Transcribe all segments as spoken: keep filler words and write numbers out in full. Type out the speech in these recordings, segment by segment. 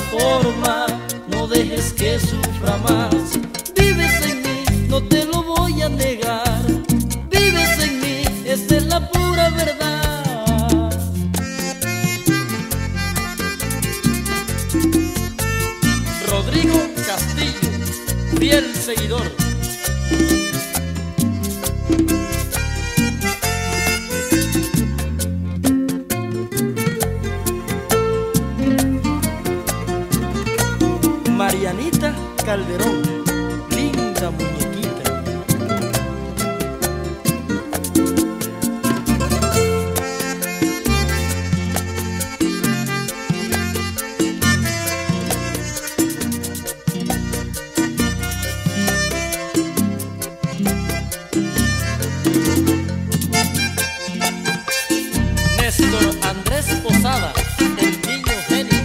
forma, no dejes que sufra más. Vives en mí, no te lo voy a negar. Vives en mí, esta es la pura verdad. Rodrigo Castillo, fiel seguidor. Marianita Calderón, linda muñequita. Néstor Andrés Posada, el niño genio.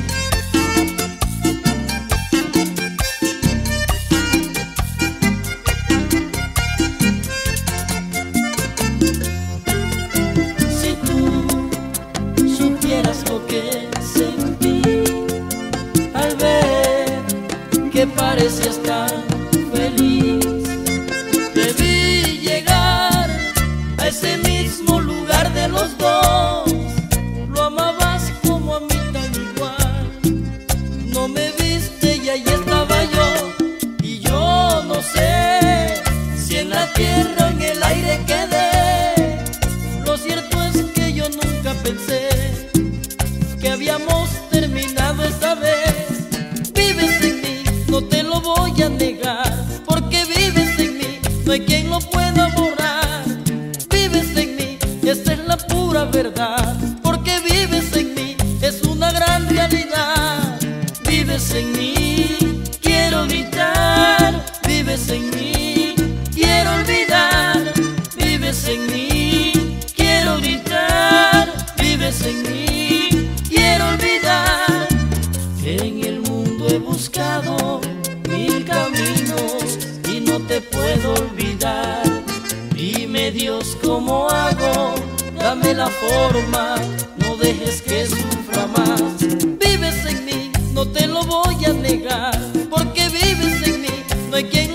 Lo que sentí al ver que parecías tan feliz, te vi llegar a ese mismo lugar de los dos. Lo amabas como a mí tan igual. No me viste y ahí estaba yo, y yo no sé si en la tierra o en el aire quedé. Lo cierto es que yo nunca pensé que habíamos terminado esta vez. Vives en mí, no te lo voy a negar, porque vives en mí, no hay quien lo pueda borrar. Vives en mí, esta es la pura verdad, porque vives en mí, es una gran realidad. Vives en mí, quiero gritar. Vives en mí, quiero olvidar. Vives en mí, quiero gritar. Vives en mí, quiero olvidar. En el mundo he buscado mil caminos y no te puedo olvidar. Dime, Dios, ¿cómo hago? Dame la forma, no dejes que sufra más. Vives en mí, no te lo voy a negar, porque vives en mí, no hay quien